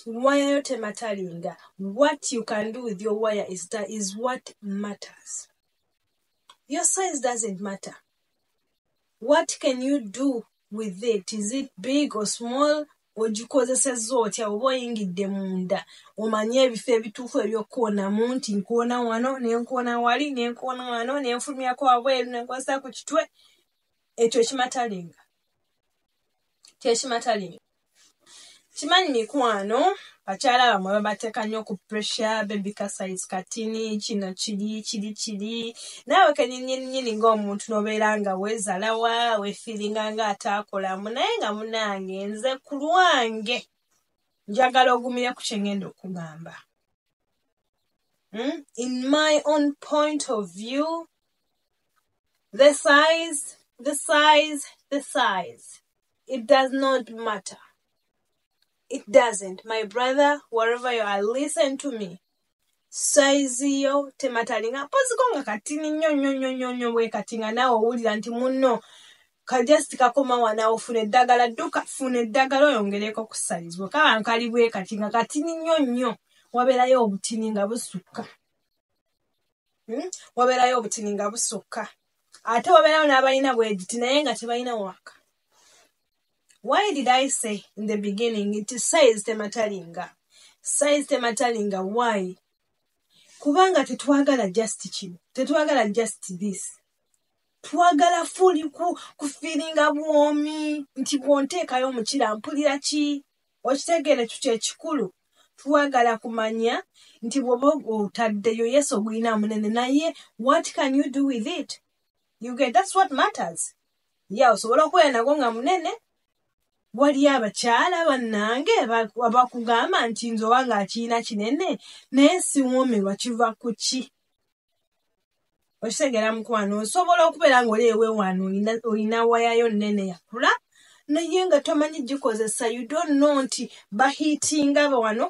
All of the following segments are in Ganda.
wire yo tematalinga. What you can do with your wire is what matters. Your size doesn't matter. What can you do with it? Is it big or small? Ogikozesezza otya oba oyingidde munda omanye ebifo ebituufu ebyokwonamu nti nkoona wano nenkoona wali nenkoona wano nenfulumyako wabweru nenkozesa ku kitwe. Ekyo kimatalinga. Tekimatalinga. Kimanyi mikwano bakyala bamwe babateeka nnyo ku pressure baby ka size katini kino kiri naawe kenyinyi ng'omuntu n'obeera nga weezalawa weefiiringa nga ataakolamu naye nga munange nze ku lwange njagala ogumire ku kye ngenda okugamba. In my own point of view, the size, it does not matter. It doesn't. My brother, wherever you are, listen to me. Size yo tematalinga. Poziko nga katini nyo we katinga nawe owulira nti munno kajasti kakoma wana ofune eddagala dduka fune eddagala oyongereko ku size. Bwekaba nkali bwe katinga katini nnyo wabeerayo obutini nga busukka. Wabeerayo obutini nga busukka. Ate wabeerayo n'abalina bwegiti naye nga tebalina waka. Why did I say in the beginning it is size tematalinga? Size tematalinga, why? Kubanga tetwagala just kino. Tetwagala just this. Twagala fully ku feelinga bwomi nti bwonteekayo omukira mpulira ki? Okitegeere kyo ekikulu. Twagala kumanya nti bw'oba otaddeyo yes ogulina munene naye what can you do with it? You get, that's what matters. Yeah, osobola okubeera nagwo nga munene. Wali abakyala bannange abakugamba nti nze owange akiina kinene naye siwoomerwa kiva ku ki? Okitegeera mukwano osobola okubeera ng'oli ewe wano olina wayayo nnene yakula naye nga tomanyi gikozesa. You don't know nti bahiitinga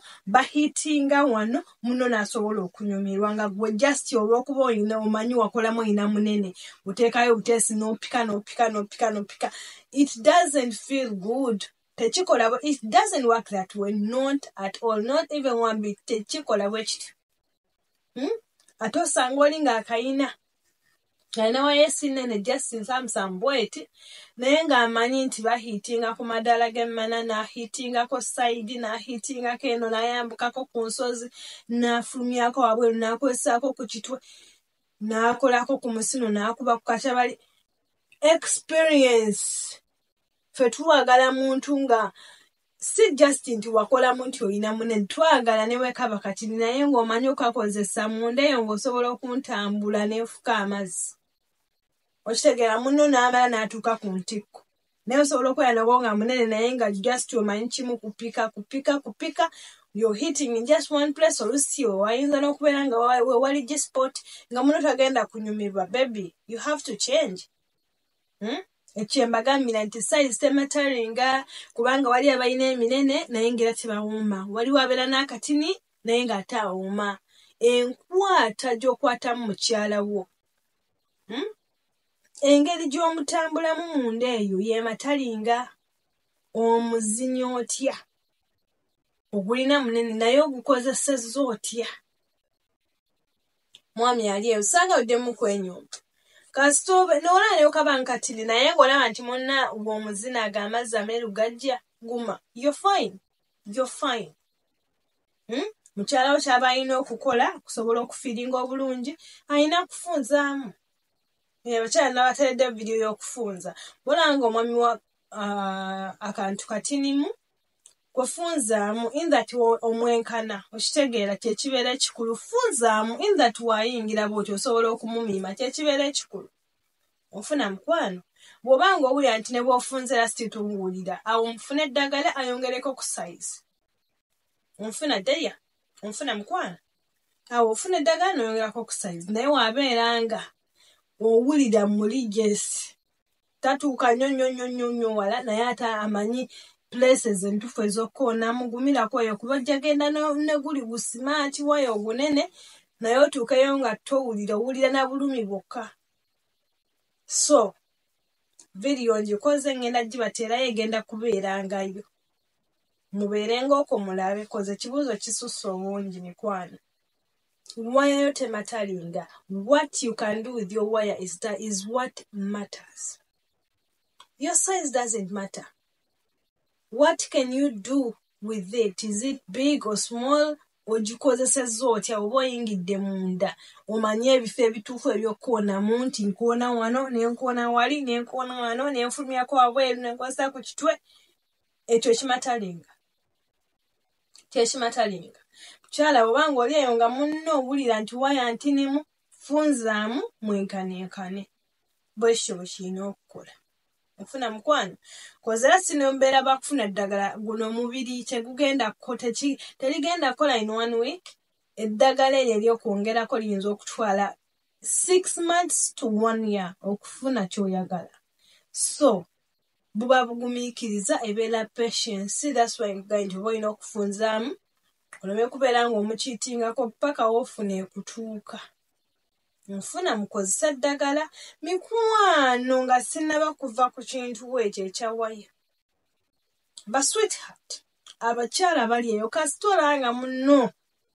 wano muno n'asobola okunyumirwa nga gwe just olw'okuba olina omanyi wakolamu olina munene oteekayo buteesi n'opika. It doesn't feel good. Techikola, it doesn't work that way. Not at all. Not even one bit. Techikola wechit. Ate osanga oli ng'akayina. Alina wayesi nene just in some bweti. Naye ng'amanyi nti bahiitinga ku madala g'emmana n'ahiitingako side n'ahiitingako eno n'ayambukako ku nsozi n'afulumyako wabweru n'akwesaako ku kitwe n'akolako ku musino n'akuba ku katabali. Experience. Fe twagala muntu nga si just nti wakolamu nti olina munene. Twagala ne wekaba katini naye ng'omanyi okakozesa munda eyo ng'osobola okuntambula n'efuka amazzi. Okitegeera muno n'amala n'atuuka ku ntikko. Naye osobola okubeera nagwo nga munene naye nga just omanyi kimu kupika. You're hitting in just one place olusi wayinza n'okubeera nga wali G-spot nga muno tagenda kunyumirwa. Baby, you have to change. Ekyembagambira nti size tematalinga kubanga wali abalina eminene naye ngera tebawuuma. Wali wabeera n'akatini naye nga ate awuuma. Enkwata gy'okwatamu mukyala wo. Engeri gy'omutambulamu munda eyo yeematalinga. Omuzinyo otya. Ogulina munene naye ogukozesezza otya. Mwami ali eyo usanga oddemu kwenyumba. Kasitobe n'olaba ne okaba nkatini naye ng'olaba nti monna gw'omuzina ag'amazzi ameeru gajja guma. You're fine. Mukyala wo kyaba alina okukola kusobola okufiiringa obulungi alina kufunzaamu. Abakyala n'abateredde vidiyo y'okufunza. Bolanga omwami wa akantu katinimu kwefunzaamu in that omwenkana. Okitegeera kyekibeera ekikulu. Funzaamu in that wayingira bw'otyo osobola okumumiima kyekibeera ekikulu. Ofuna mukwano. Bw'obanga owulira nti ne bw'ofunze lasti tuwulira awo nfuna eddagala ayongereko ku size. Onfuna ddeya. Onfuna mukwano. Awo ofuna eddagala n'oyongerako ku size. Naye wabeera nga owulira muli yes. Tatuuka nnyo wala naye ate amanyi places entufu ez'okkoona mugumirako eyo kuba ojja genda ne guli gusimaati wayo ogunene naye otuukeyo nga owulira na bulumi bwokka. So, video ngikoze ngenda gibateerayo egenda kubeerangayo. mubeerenga okwo mulabe koze ekibuuzo kisusse obungi mikwano. Wire yo tematalinga. What you can do with your wire is what matters. Your size doesn't matter. What can you do with it? Is it big or small? Ogikozesezza otya oba oyingidde munda omanye ebifo ebituufu ebyokwonamu nti nkoona wano nenkoona wali nenkoona wano nenfulumyako wabweru nenkwasa ku kitwe. Ekyo tekimatalinga. Mukyala bw'obanga oli eyo nga munno owulira nti waya ntinimu funzaamu mwenkanenkane. Bwekityo bwe kirina okukola. Ofuna mukwano kozera sinombeera bakufuna eddagala guno omubiri tegugenda terigenda kola in 1 week. Eddagala eryo ery'okwongerako liyinza okutwala 6 months to 1 year okufuna ky'oyagala. So buba bugumiikiriza ebeera patience. That's why nkugambye nti oba olina okufunzaamu oleme kubeera ng'omukiitingako paka woofuna ekutuuka. Nfuna mukozesa eddagala mikwano nga sinnaba kuva ku kintu ekyo ekya waya. Ba sweetheart abakyala bali eyo kasitola nga munno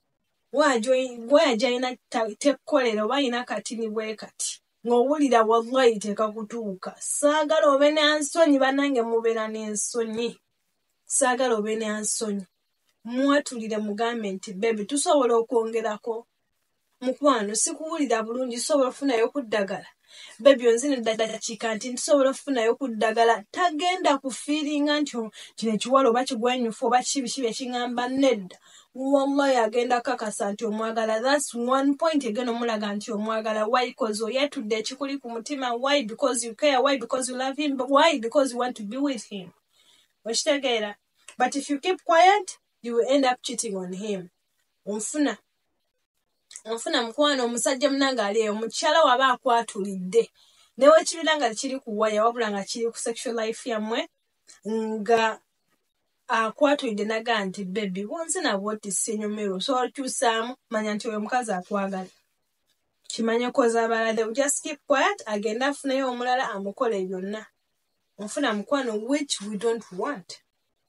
waya gy'alina tekkolera oba alina katini bwe kati ng'owulira wallahi tekakutuuka. Saagala obe n'ensonyi bannange mubeera n'ensonyi. Saagala obe n'ensonyi. Mwatulire mugambe nti baby tusobola okwongerako. Mukwano sikuwulira bulungi tusobola okufunayo ku ddagala. Baby onzine dakiika nti tusobola okufunayo ku ddagala. Tagenda kufiiringa nti kino ekiwala oba kigwenyufu oba kibi ekiŋŋamba nedda. Wallahi agenda kakasa nti omwagala. That's one point again omulaga nti omwagala. Why? Because oyatudde ekikuli ku mutima. Why? Because you care. Why? Because you love him. Why? Because you want to be with him. Okitegeera. But if you keep quiet, you will end up cheating on him. Onfuna mukwano omusajja munange ali eyo mukyala waba akwatulidde newe kibira nga kiri ku waya wabula nga kiri ku sexual life yammwe nga akwatulidde naga nti baby wonse nabwo otisse enyumirwa so okyusaamu manya nti oyo mukazi akwagala kimanye koza abala they will just keep quiet agenda afuneyo omulala amukole byonna. Onfuna mukwano which we don't want.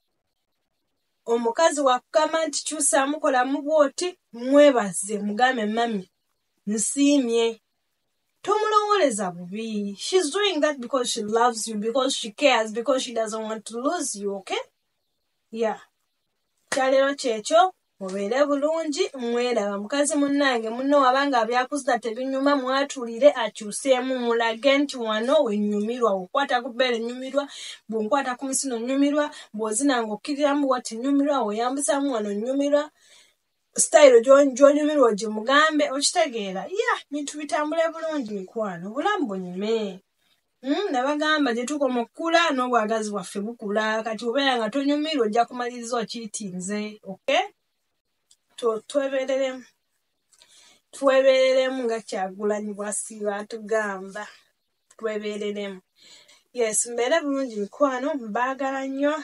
Omukazi wakugamba nti kyusaamu kolamu bwoti mwebaze mugambe mami nsiimye. Tomulowoleza bubi. She's doing that because she loves you, because she cares, because she doesn't want to lose you, okay? Yeah. Kyalero kyekyo mubeere bulungi mweraba mukazi munnange munno wabanga byakuzza tebinyuma mwatulire akyuseemu mulage nti wano wennyumirwa okwata ku bbeere nnyumirwa bw'onkwata ku misino nnyumirwa bw'ozinanga okkiriramu wati nnyumirwa oyambusaamu wano nnyumirwa style gy'onyumirwa ogimugambe okitegeera. Bintu bitambule bulungi mikwano obulamu bunyume. Nabagamba gye tukoma okukula n'obwagazi bwaffe bukula kati obeera nga tonyumirwa ojja kumaliriza okiitinze, okay? Twebeereremu nga Kyagulanyi bw'asiiba atugamba. Twebeereremu. Yes, mbeere bulungi mikwano mbaagala nnyo.